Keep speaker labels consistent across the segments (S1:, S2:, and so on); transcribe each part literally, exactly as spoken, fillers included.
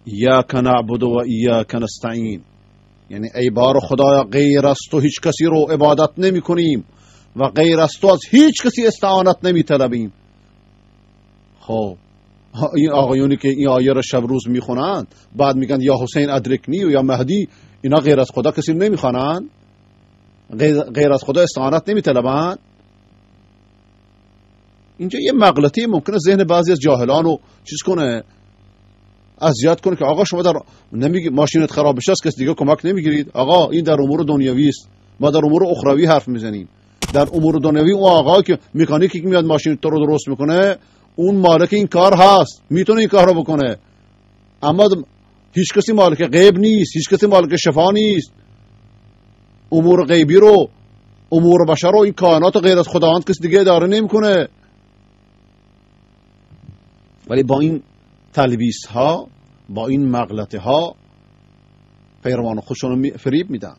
S1: ایاک نعبد و ایاک نستعین، یعنی ای بار خدایا غیر از تو هیچ کسی رو عبادت نمی کنیم و غیر از تو از هیچ کسی استعانت نمی طلبیم. خب این آقایونی که این آیه رو شب روز میخونن بعد میگن یا حسین ادرکنی و یا مهدی، اینا غیر از خدا کسی نمیخوانن؟ غیر از خدا استعانت نمی طلبن؟ اینجا یه مغلطی ممکنه ذهن بعضی از جاهلان رو چیز کنه، اذیت کنه که آقا شما در نمیگی ماشینت خراب بشه از کسی دیگه کمک نمیگیرید. آقا این در امور دنیوی است، ما در امور اخروی حرف میزنیم. در امور دنیوی اون آقا که مکانیکی که میاد ماشین تو رو درست میکنه اون مالک این کار هست، میتونه این کار رو بکنه، اما هیچ کسی مالک غیب نیست، هیچ کسی مالک شفا نیست. امور غیبی رو، امور بشر رو، این کائنات غیر از خداوند کسی دیگه اداره نمیکنه. ولی با این تلبیس ها، با این مغلطه ها پیروان خودشون رو فریب میدن.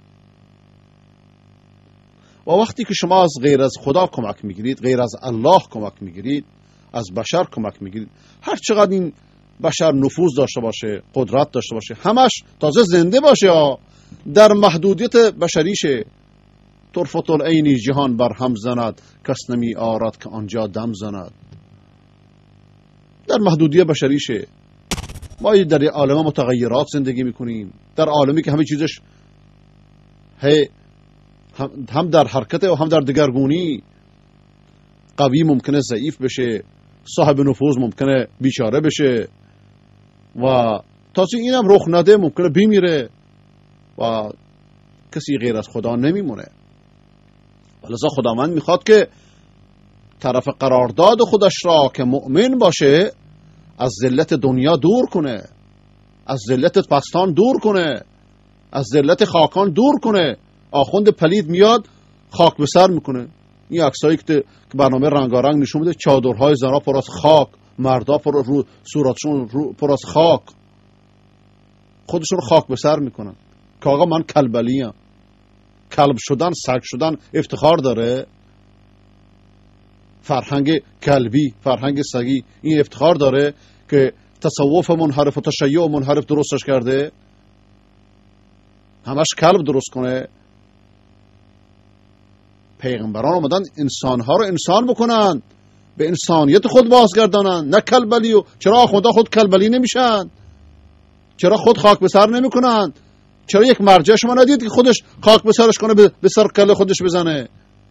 S1: و وقتی که شما از غیر از خدا کمک میگیرید، غیر از الله کمک میگیرید، از بشر کمک میگیرید، هر چقدر این بشر نفوذ داشته باشه، قدرت داشته باشه، همش تازه زنده باشه، در محدودیت بشریشه، طرفت العینی جهان بر هم زند، کس نمی آرد که آنجا دم زند. در محدودیت بشریشه. ما در عالم متغیرات زندگی میکنیم، در عالمی که همه چیزش هی هم در حرکت و هم در دگرگونی. قوی ممکنه ضعیف بشه، صاحب نفوذ ممکنه بیچاره بشه و تازه اینم رخ نده ممکنه بمیره و کسی غیر از خدا نمیمونه. ولذا خداوند میخواد که طرف قرارداد خودش را که مؤمن باشه از ذلت دنیا دور کنه، از ذلت پستان دور کنه، از ذلت خاکان دور کنه. آخوند پلید میاد خاک به سر میکنه. این عکسایی که برنامه رنگارنگ نشون میده، چادرهای زنا پر از خاک، مردا پر رو صورتشون پر از خاک، خودشون رو خاک به سر میکنن که آقا من کلبلیم. کلب شدن، سگ شدن افتخار داره؟ فرهنگ کلبی، فرهنگ سگی این افتخار داره که تصوف منحرف و تشیع منحرف درستش کرده؟ همش کلب درست کنه. پیغمبران آمدن انسانها رو انسان بکنن، به انسانیت خود بازگردانن، نه کلبلی. و چرا خدا خود کلبلی نمیشن؟ چرا خود خاک به سر نمیکنن؟ چرا یک مرجع شما ندید که خودش خاک به سرش کنه، به سر کله خودش بزنه؟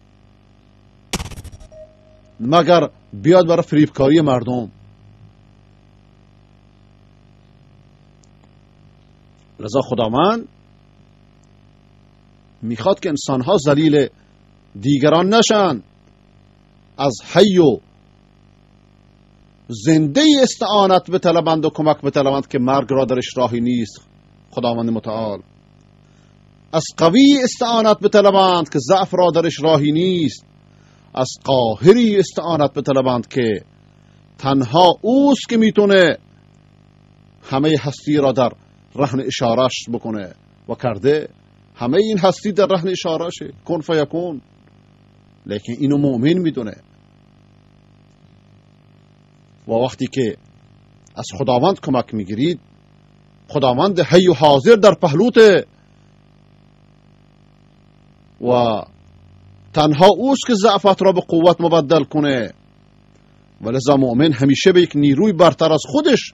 S1: مگر بیاد برای فریبکاری مردم. لذا خداوند میخواد که انسانها ذلیل دیگران نشن، از حی و زنده استعانت بطلبند و کمک بطلبند که مرگ را درش راهی نیست. خداوند متعال از قوی استعانت بطلبند که ضعف را درش راهی نیست، از قاهری استعانت بطلبند که تنها اوست که میتونه همه هستی را در رهن اشارش بکنه و کرده. همه این هستی در رهن اشارشه، کن فیکون. لیکن اینو مؤمن میدونه. و وقتی که از خداوند کمک میگیرید، خداوند حی و حاضر در پهلوته و تنها اوست که ضعفت را به قوت مبدل کنه. ولذا مؤمن همیشه به یک نیروی برتر از خودش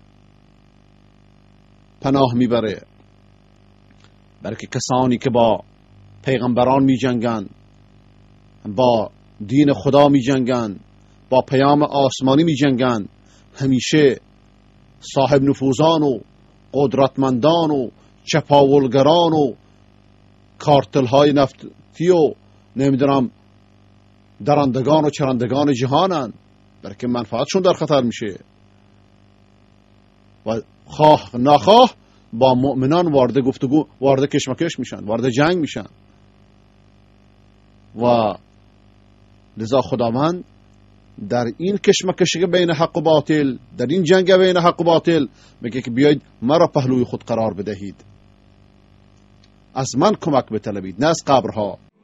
S1: پناه میبره. بلکه کسانی که با پیغمبران می جنگن، با دین خدا می جنگن، با پیام آسمانی می جنگن، همیشه صاحب نفوذان و قدرتمندان و چپاولگران و کارتل های نفتی و نمیدونم درندگان و چرندگان جهانن، بلکه منفعتشون در خطر میشه و خواه نخواه با مؤمنان وارد گفتگو، وارد کشمکش میشن، وارد جنگ میشن. و لذا خداوند در این کشمکش بین حق و باطل، در این جنگ بین حق و باطل میگه که بیایید مرا پهلوی خود قرار بدهید، از من کمک بطلبید، نه از قبرها.